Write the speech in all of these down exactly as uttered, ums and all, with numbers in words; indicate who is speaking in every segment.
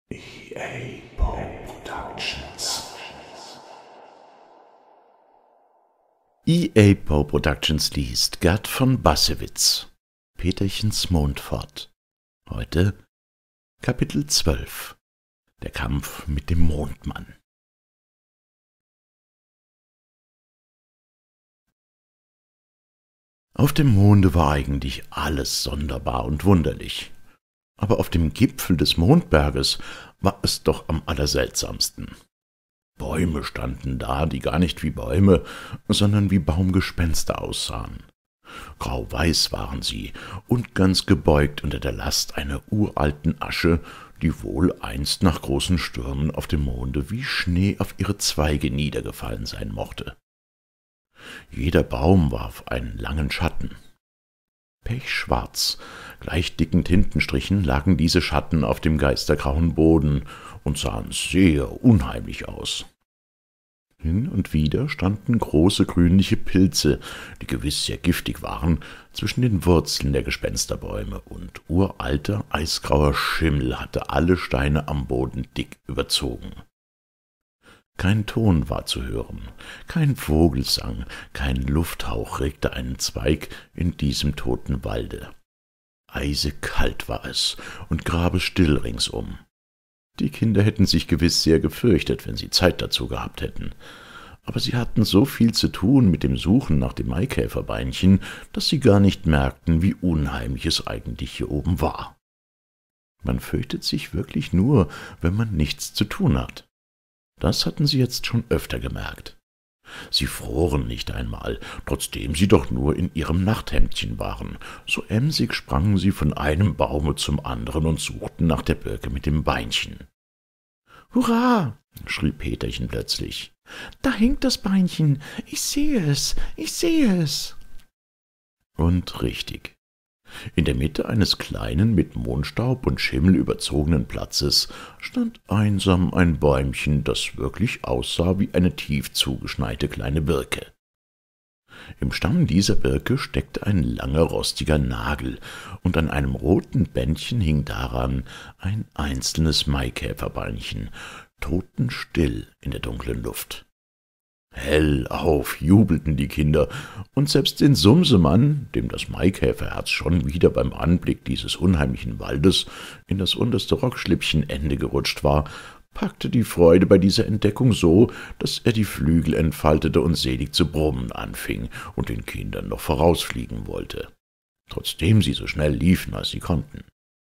Speaker 1: E A Poe Productions.
Speaker 2: E A Poe Productions liest Gerd von Bassewitz, Peterchens Mondfahrt. Heute Kapitel zwölf. Der Kampf mit dem Mondmann. Auf dem Monde war eigentlich alles sonderbar und wunderlich. Aber auf dem Gipfel des Mondberges war es doch am allerseltsamsten. Bäume standen da, die gar nicht wie Bäume, sondern wie Baumgespenster aussahen. Grau-weiß waren sie und ganz gebeugt unter der Last einer uralten Asche, die wohl einst nach großen Stürmen auf dem Monde wie Schnee auf ihre Zweige niedergefallen sein mochte. Jeder Baum warf einen langen Schatten. Pechschwarz, gleich dicken Tintenstrichen, lagen diese Schatten auf dem geistergrauen Boden und sahen sehr unheimlich aus. Hin und wieder standen große grünliche Pilze, die gewiss sehr giftig waren, zwischen den Wurzeln der Gespensterbäume, und uralter, eisgrauer Schimmel hatte alle Steine am Boden dick überzogen. Kein Ton war zu hören, kein Vogelsang, kein Lufthauch regte einen Zweig in diesem toten Walde. Eisekalt war es und grabesstill ringsum. Die Kinder hätten sich gewiss sehr gefürchtet, wenn sie Zeit dazu gehabt hätten. Aber sie hatten so viel zu tun mit dem Suchen nach dem Maikäferbeinchen, dass sie gar nicht merkten, wie unheimlich es eigentlich hier oben war. Man fürchtet sich wirklich nur, wenn man nichts zu tun hat. Das hatten sie jetzt schon öfter gemerkt. Sie froren nicht einmal, trotzdem sie doch nur in ihrem Nachthemdchen waren. So emsig sprangen sie von einem Baume zum anderen und suchten nach der Birke mit dem Beinchen. »Hurra!« schrie Peterchen plötzlich. »Da hängt das Beinchen! Ich sehe es! Ich sehe es!« Und richtig. In der Mitte eines kleinen, mit Mondstaub und Schimmel überzogenen Platzes stand einsam ein Bäumchen, das wirklich aussah wie eine tief zugeschneite kleine Birke. Im Stamm dieser Birke steckte ein langer, rostiger Nagel, und an einem roten Bändchen hing daran ein einzelnes Maikäferbeinchen, totenstill in der dunklen Luft. Hellauf jubelten die Kinder, und selbst den Sumsemann, dem das Maikäferherz schon wieder beim Anblick dieses unheimlichen Waldes in das unterste Rockschlippchenende gerutscht war, packte die Freude bei dieser Entdeckung so, dass er die Flügel entfaltete und selig zu brummen anfing und den Kindern noch vorausfliegen wollte, trotzdem sie so schnell liefen, als sie konnten.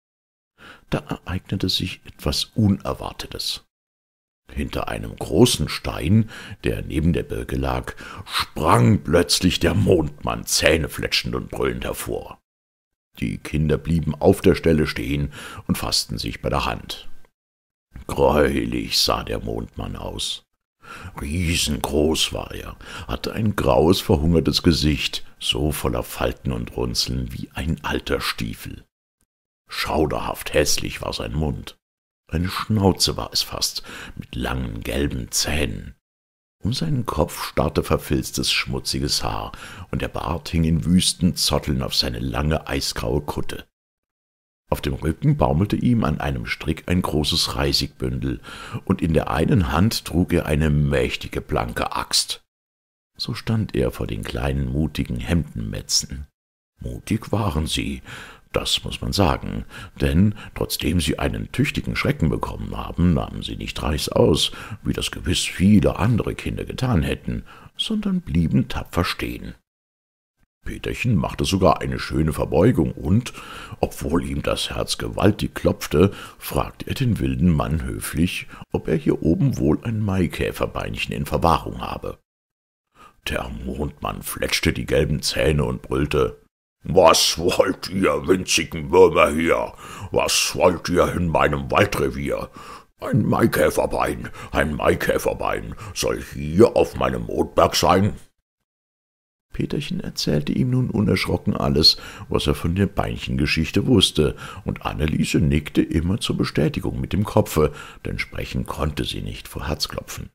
Speaker 2: Da ereignete sich etwas Unerwartetes. Hinter einem großen Stein, der neben der Birke lag, sprang plötzlich der Mondmann zähnefletschend und brüllend hervor. Die Kinder blieben auf der Stelle stehen und fassten sich bei der Hand. Greulich sah der Mondmann aus. Riesengroß war er, hatte ein graues, verhungertes Gesicht, so voller Falten und Runzeln wie ein alter Stiefel. Schauderhaft hässlich war sein Mund. Eine Schnauze war es fast, mit langen gelben Zähnen. Um seinen Kopf starrte verfilztes, schmutziges Haar, und der Bart hing in wüsten Zotteln auf seine lange, eisgraue Kutte. Auf dem Rücken baumelte ihm an einem Strick ein großes Reisigbündel, und in der einen Hand trug er eine mächtige, blanke Axt. So stand er vor den kleinen, mutigen Hemdenmetzen. Mutig waren sie, das muß man sagen, denn trotzdem sie einen tüchtigen Schrecken bekommen haben, nahmen sie nicht reißaus, wie das gewiss viele andere Kinder getan hätten, sondern blieben tapfer stehen. Peterchen machte sogar eine schöne Verbeugung und, obwohl ihm das Herz gewaltig klopfte, fragte er den wilden Mann höflich, ob er hier oben wohl ein Maikäferbeinchen in Verwahrung habe. Der Mondmann fletschte die gelben Zähne und brüllte: »Was wollt ihr, winzigen Würmer hier? Was wollt ihr in meinem Waldrevier? Ein Maikäferbein, ein Maikäferbein, soll hier auf meinem Mondberg sein?« Peterchen erzählte ihm nun unerschrocken alles, was er von der Beinchengeschichte wusste, und Anneliese nickte immer zur Bestätigung mit dem Kopfe, denn sprechen konnte sie nicht vor Herzklopfen.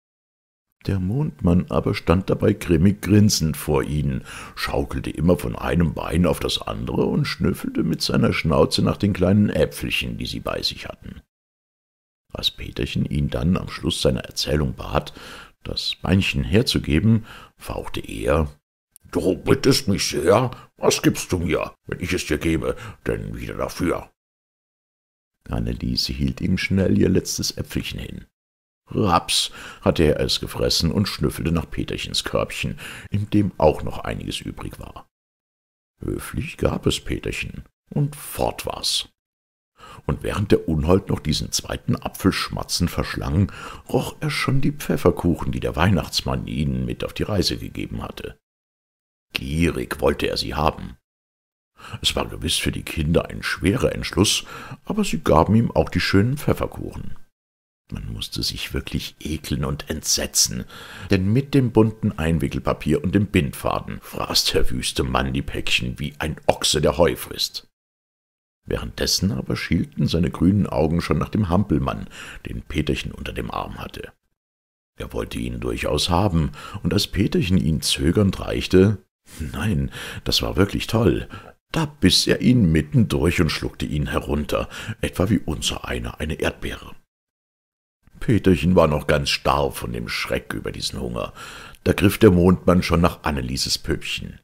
Speaker 2: Der Mondmann aber stand dabei grimmig grinsend vor ihnen, schaukelte immer von einem Bein auf das andere und schnüffelte mit seiner Schnauze nach den kleinen Äpfelchen, die sie bei sich hatten. Als Peterchen ihn dann am Schluss seiner Erzählung bat, das Beinchen herzugeben, fauchte er: »Du bittest mich sehr, was gibst du mir, wenn ich es dir gebe, denn wieder dafür?« Anneliese hielt ihm schnell ihr letztes Äpfelchen hin. Raps hatte er es gefressen und schnüffelte nach Peterchens Körbchen, in dem auch noch einiges übrig war. Höflich gab es Peterchen, und fort war's. Und während der Unhold noch diesen zweiten Apfelschmatzen verschlang, roch er schon die Pfefferkuchen, die der Weihnachtsmann ihnen mit auf die Reise gegeben hatte. Gierig wollte er sie haben. Es war gewiss für die Kinder ein schwerer Entschluss, aber sie gaben ihm auch die schönen Pfefferkuchen. Man musste sich wirklich ekeln und entsetzen, denn mit dem bunten Einwickelpapier und dem Bindfaden fraß der wüste Mann die Päckchen wie ein Ochse, der Heu frisst. Währenddessen aber schielten seine grünen Augen schon nach dem Hampelmann, den Peterchen unter dem Arm hatte. Er wollte ihn durchaus haben, und als Peterchen ihn zögernd reichte, nein, das war wirklich toll, da biß er ihn mitten durch und schluckte ihn herunter, etwa wie unsereiner eine Erdbeere. Peterchen war noch ganz starr von dem Schreck über diesen Hunger. Da griff der Mondmann schon nach Annelieses Püppchen.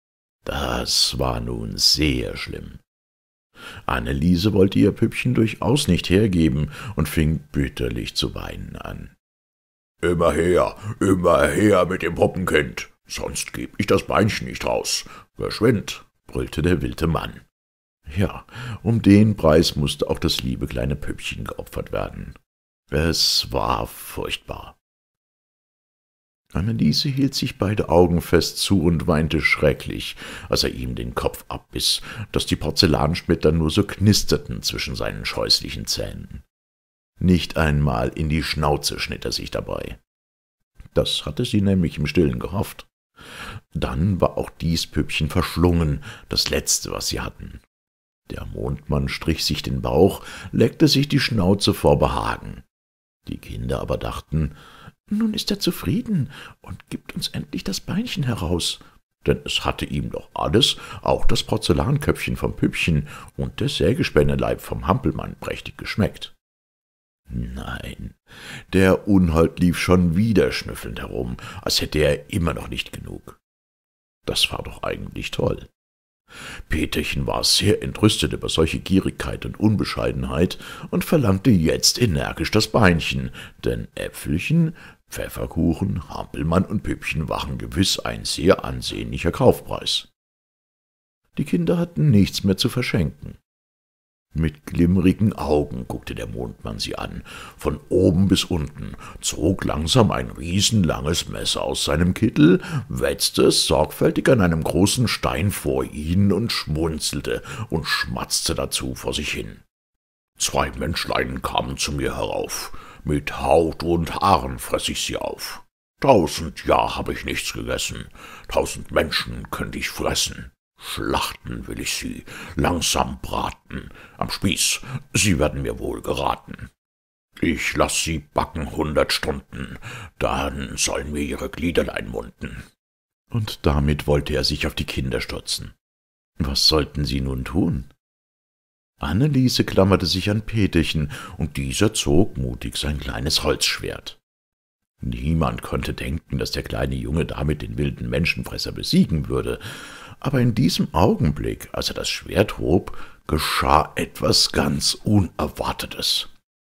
Speaker 2: Das war nun sehr schlimm. Anneliese wollte ihr Püppchen durchaus nicht hergeben und fing bitterlich zu weinen an. »Immer her, immer her mit dem Puppenkind, sonst geb ich das Beinchen nicht raus. Verschwind«, brüllte der wilde Mann. Ja, um den Preis musste auch das liebe kleine Püppchen geopfert werden. Es war furchtbar. Anneliese hielt sich beide Augen fest zu und weinte schrecklich, als er ihm den Kopf abbiß, daß die Porzellansplitter nur so knisterten zwischen seinen scheußlichen Zähnen. Nicht einmal in die Schnauze schnitt er sich dabei. Das hatte sie nämlich im Stillen gehofft. Dann war auch dies Püppchen verschlungen, das letzte, was sie hatten. Der Mondmann strich sich den Bauch, leckte sich die Schnauze vor Behagen. Die Kinder aber dachten, nun ist er zufrieden und gibt uns endlich das Beinchen heraus, denn es hatte ihm doch alles, auch das Porzellanköpfchen vom Püppchen und der Sägespänneleib vom Hampelmann prächtig geschmeckt. Nein, der Unhold lief schon wieder schnüffelnd herum, als hätte er immer noch nicht genug. Das war doch eigentlich toll. Peterchen war sehr entrüstet über solche Gierigkeit und Unbescheidenheit und verlangte jetzt energisch das Beinchen, denn Äpfelchen, Pfefferkuchen, Hampelmann und Püppchen waren gewiss ein sehr ansehnlicher Kaufpreis. Die Kinder hatten nichts mehr zu verschenken. Mit glimmrigen Augen guckte der Mondmann sie an, von oben bis unten, zog langsam ein riesenlanges Messer aus seinem Kittel, wetzte es sorgfältig an einem großen Stein vor ihnen und schmunzelte und schmatzte dazu vor sich hin. »Zwei Menschlein kamen zu mir herauf, mit Haut und Haaren fress ich sie auf. Tausend Jahr hab ich nichts gegessen, tausend Menschen könnt ich fressen. Schlachten will ich sie, langsam braten, am Spieß, sie werden mir wohl geraten. Ich lass sie backen hundert Stunden, dann sollen mir ihre Gliederlein munden.« Und damit wollte er sich auf die Kinder stürzen. Was sollten sie nun tun? Anneliese klammerte sich an Peterchen, und dieser zog mutig sein kleines Holzschwert. Niemand konnte denken, dass der kleine Junge damit den wilden Menschenfresser besiegen würde, aber in diesem Augenblick, als er das Schwert hob, geschah etwas ganz Unerwartetes.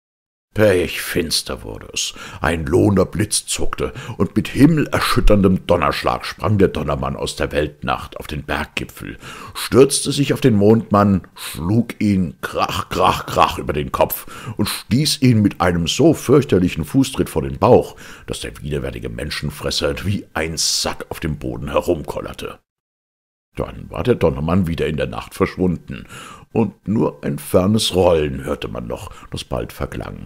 Speaker 2: Pechfinster wurde es, ein lohender Blitz zuckte, und mit himmelerschütterndem Donnerschlag sprang der Donnermann aus der Weltnacht auf den Berggipfel, stürzte sich auf den Mondmann, schlug ihn krach, krach, krach über den Kopf und stieß ihn mit einem so fürchterlichen Fußtritt vor den Bauch, daß der widerwärtige Menschenfresser wie ein Sack auf dem Boden herumkollerte. Dann war der Donnermann wieder in der Nacht verschwunden, und nur ein fernes Rollen hörte man noch, das bald verklang.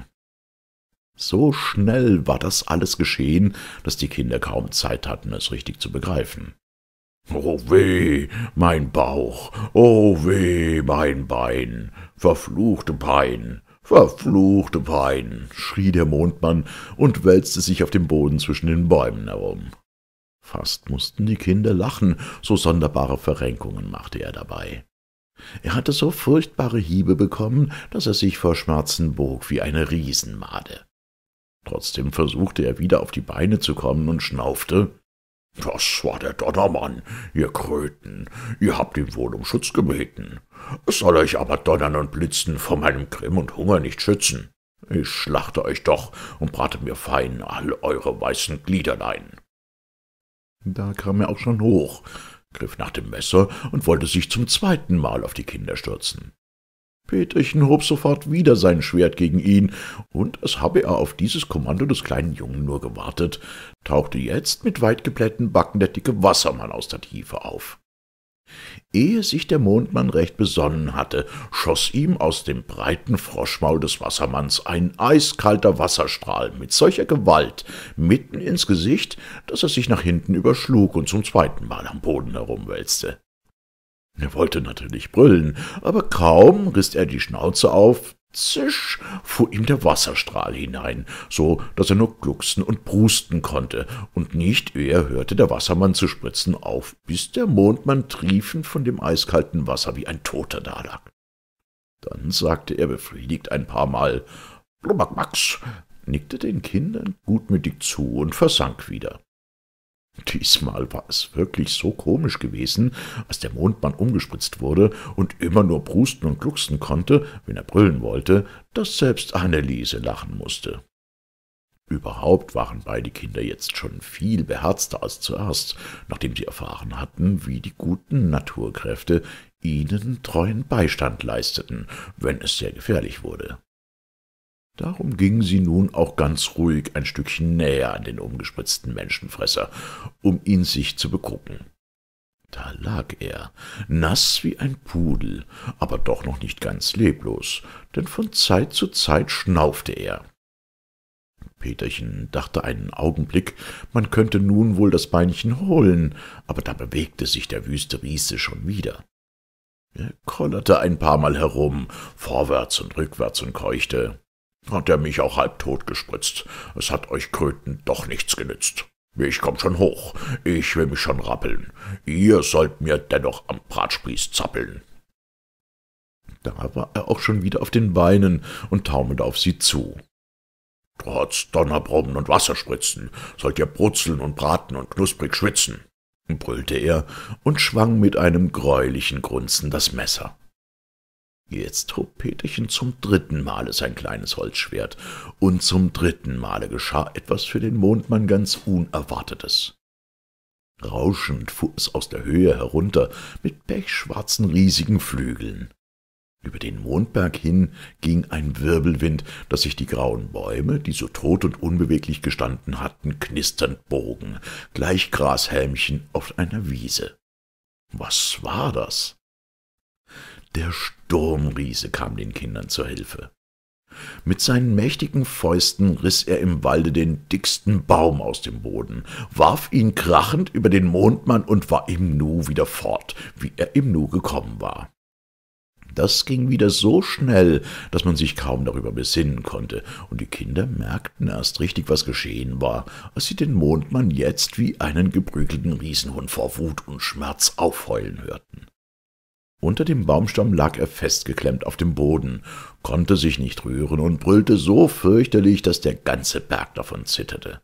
Speaker 2: So schnell war das alles geschehen, dass die Kinder kaum Zeit hatten, es richtig zu begreifen. »Oh weh, mein Bauch, oh weh, mein Bein, verfluchte Pein, verfluchte Pein«, schrie der Mondmann und wälzte sich auf dem Boden zwischen den Bäumen herum. Fast mussten die Kinder lachen, so sonderbare Verrenkungen machte er dabei. Er hatte so furchtbare Hiebe bekommen, dass er sich vor Schmerzen bog wie eine Riesenmade. Trotzdem versuchte er wieder auf die Beine zu kommen und schnaufte: »Das war der Donnermann, ihr Kröten, ihr habt ihn wohl um Schutz gebeten. Es soll euch aber Donnern und Blitzen vor meinem Grimm und Hunger nicht schützen. Ich schlachte euch doch und brate mir fein all eure weißen Gliederlein.« Da kam er auch schon hoch, griff nach dem Messer und wollte sich zum zweiten Mal auf die Kinder stürzen. Peterchen hob sofort wieder sein Schwert gegen ihn, und als habe er auf dieses Kommando des kleinen Jungen nur gewartet, tauchte jetzt mit weit geblähten Backen der dicke Wassermann aus der Tiefe auf. Ehe sich der Mondmann recht besonnen hatte, schoß ihm aus dem breiten Froschmaul des Wassermanns ein eiskalter Wasserstrahl mit solcher Gewalt mitten ins Gesicht, dass er sich nach hinten überschlug und zum zweiten Mal am Boden herumwälzte. Er wollte natürlich brüllen, aber kaum riß er die Schnauze auf, zisch, fuhr ihm der Wasserstrahl hinein, so daß er nur glucksen und prusten konnte, und nicht eher hörte der Wassermann zu spritzen auf, bis der Mondmann triefend von dem eiskalten Wasser wie ein Toter dalag. Dann sagte er befriedigt ein paar Mal »Blubbermax«, nickte den Kindern gutmütig zu und versank wieder. Diesmal war es wirklich so komisch gewesen, als der Mondmann umgespritzt wurde und immer nur prusten und glucksen konnte, wenn er brüllen wollte, dass selbst Anneliese lachen musste. Überhaupt waren beide Kinder jetzt schon viel beherzter als zuerst, nachdem sie erfahren hatten, wie die guten Naturkräfte ihnen treuen Beistand leisteten, wenn es sehr gefährlich wurde. Darum gingen sie nun auch ganz ruhig ein Stückchen näher an den umgespritzten Menschenfresser, um ihn sich zu begucken. Da lag er, nass wie ein Pudel, aber doch noch nicht ganz leblos, denn von Zeit zu Zeit schnaufte er. Peterchen dachte einen Augenblick, man könnte nun wohl das Beinchen holen, aber da bewegte sich der wüste Riese schon wieder. Er kollerte ein paar Mal herum, vorwärts und rückwärts, und keuchte: »Hat er mich auch halbtot gespritzt? Es hat euch Kröten doch nichts genützt. Ich komm schon hoch, ich will mich schon rappeln. Ihr sollt mir dennoch am Bratspieß zappeln.« Da war er auch schon wieder auf den Beinen und taumelte auf sie zu. »Trotz Donnerbrummen und Wasserspritzen sollt ihr brutzeln und braten und knusprig schwitzen«, brüllte er und schwang mit einem greulichen Grunzen das Messer. Jetzt hob Peterchen zum dritten Male sein kleines Holzschwert, und zum dritten Male geschah etwas für den Mondmann ganz Unerwartetes. Rauschend fuhr es aus der Höhe herunter mit pechschwarzen riesigen Flügeln. Über den Mondberg hin ging ein Wirbelwind, daß sich die grauen Bäume, die so tot und unbeweglich gestanden hatten, knisternd bogen, gleich Grashälmchen auf einer Wiese. Was war das? Der Sturmriese kam den Kindern zur Hilfe. Mit seinen mächtigen Fäusten riß er im Walde den dicksten Baum aus dem Boden, warf ihn krachend über den Mondmann und war im Nu wieder fort, wie er im Nu gekommen war. Das ging wieder so schnell, dass man sich kaum darüber besinnen konnte, und die Kinder merkten erst richtig, was geschehen war, als sie den Mondmann jetzt wie einen geprügelten Riesenhund vor Wut und Schmerz aufheulen hörten. Unter dem Baumstamm lag er festgeklemmt auf dem Boden, konnte sich nicht rühren und brüllte so fürchterlich, dass der ganze Berg davon zitterte.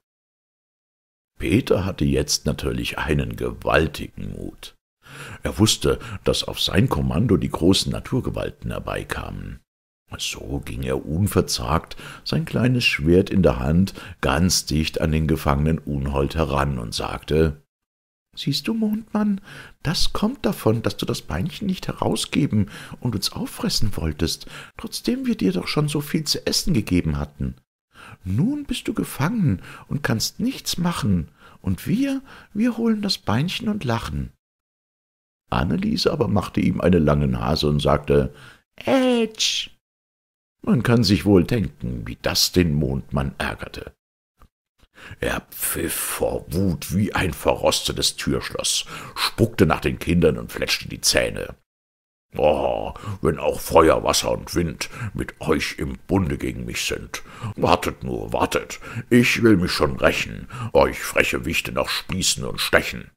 Speaker 2: Peter hatte jetzt natürlich einen gewaltigen Mut. Er wusste, dass auf sein Kommando die großen Naturgewalten herbeikamen. So ging er unverzagt, sein kleines Schwert in der Hand, ganz dicht an den gefangenen Unhold heran und sagte: »Siehst du, Mondmann, das kommt davon, dass du das Beinchen nicht herausgeben und uns auffressen wolltest, trotzdem wir dir doch schon so viel zu essen gegeben hatten. Nun bist du gefangen und kannst nichts machen, und wir, wir holen das Beinchen und lachen.« Anneliese aber machte ihm eine lange Nase und sagte: »Ätsch!« Man kann sich wohl denken, wie das den Mondmann ärgerte. Er pfiff vor Wut wie ein verrostetes Türschloss, spuckte nach den Kindern und fletschte die Zähne. »Oh, wenn auch Feuer, Wasser und Wind mit euch im Bunde gegen mich sind. Wartet nur, wartet, ich will mich schon rächen, euch freche Wichte noch spießen und stechen.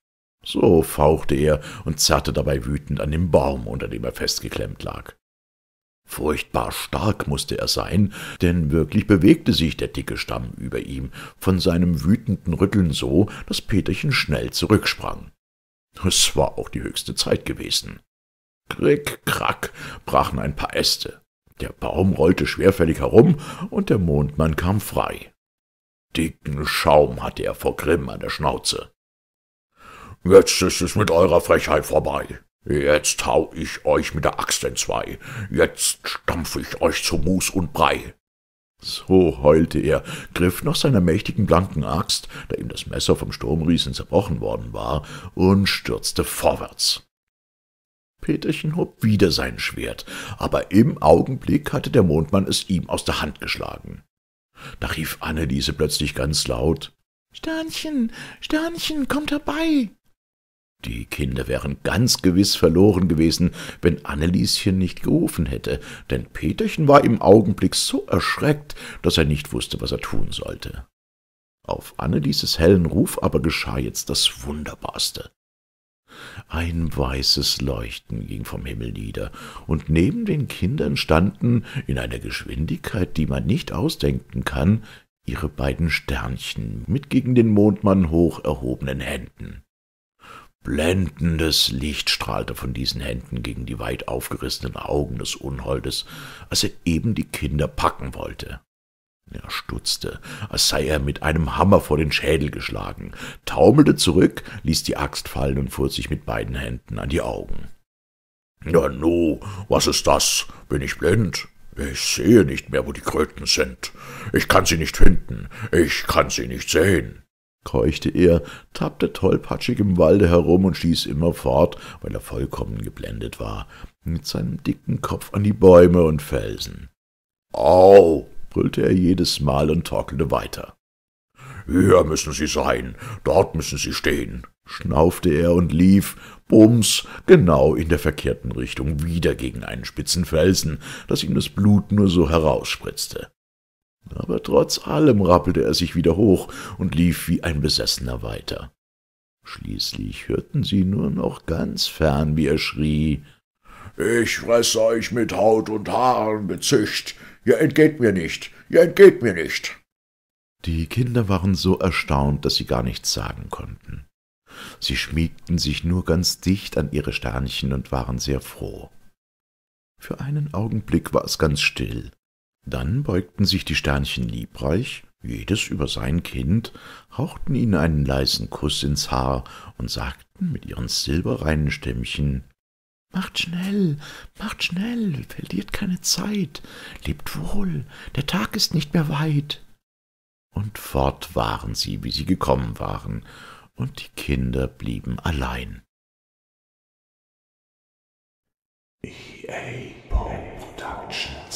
Speaker 2: So fauchte er und zerrte dabei wütend an dem Baum, unter dem er festgeklemmt lag. Furchtbar stark musste er sein, denn wirklich bewegte sich der dicke Stamm über ihm von seinem wütenden Rütteln so, dass Peterchen schnell zurücksprang. Es war auch die höchste Zeit gewesen. Krick, krack, brachen ein paar Äste. Der Baum rollte schwerfällig herum, und der Mondmann kam frei. Dicken Schaum hatte er vor Grimm an der Schnauze. »Jetzt ist es mit eurer Frechheit vorbei. Jetzt hau ich euch mit der Axt entzwei. Jetzt stampf ich euch zu Mus und Brei.« So heulte er, griff nach seiner mächtigen blanken Axt, da ihm das Messer vom Sturmriesen zerbrochen worden war, und stürzte vorwärts. Peterchen hob wieder sein Schwert, aber im Augenblick hatte der Mondmann es ihm aus der Hand geschlagen. Da rief Anneliese plötzlich ganz laut: »Sternchen, Sternchen, kommt herbei!« Die Kinder wären ganz gewiss verloren gewesen, wenn Annelieschen nicht gerufen hätte, denn Peterchen war im Augenblick so erschreckt, dass er nicht wusste, was er tun sollte. Auf Annelieses hellen Ruf aber geschah jetzt das Wunderbarste. Ein weißes Leuchten ging vom Himmel nieder, und neben den Kindern standen, in einer Geschwindigkeit, die man nicht ausdenken kann, ihre beiden Sternchen mit gegen den Mondmann hoch erhobenen Händen. Blendendes Licht strahlte von diesen Händen gegen die weit aufgerissenen Augen des Unholdes, als er eben die Kinder packen wollte. Er stutzte, als sei er mit einem Hammer vor den Schädel geschlagen, taumelte zurück, ließ die Axt fallen und fuhr sich mit beiden Händen an die Augen. »Ja, nu, was ist das? Bin ich blind? Ich sehe nicht mehr, wo die Kröten sind. Ich kann sie nicht finden, ich kann sie nicht sehen«, keuchte er, tappte tollpatschig im Walde herum und stieß immerfort, weil er vollkommen geblendet war, mit seinem dicken Kopf an die Bäume und Felsen. »Au«, brüllte er jedes Mal und torkelte weiter. »Hier müssen sie sein, dort müssen sie stehen«, schnaufte er und lief, bums, genau in der verkehrten Richtung wieder gegen einen spitzen Felsen, dass ihm das Blut nur so herausspritzte. Aber trotz allem rappelte er sich wieder hoch und lief wie ein Besessener weiter. Schließlich hörten sie nur noch ganz fern, wie er schrie: »Ich fresse euch mit Haut und Haaren gezücht! Ihr entgeht mir nicht! Ihr entgeht mir nicht!« Die Kinder waren so erstaunt, dass sie gar nichts sagen konnten. Sie schmiegten sich nur ganz dicht an ihre Sternchen und waren sehr froh. Für einen Augenblick war es ganz still. Dann beugten sich die Sternchen liebreich, jedes über sein Kind, hauchten ihnen einen leisen Kuss ins Haar und sagten mit ihren silberreinen Stämmchen: »Macht schnell, macht schnell, verliert keine Zeit, lebt wohl, der Tag ist nicht mehr weit.« Und fort waren sie, wie sie gekommen waren, und die Kinder blieben allein.
Speaker 1: E A Productions.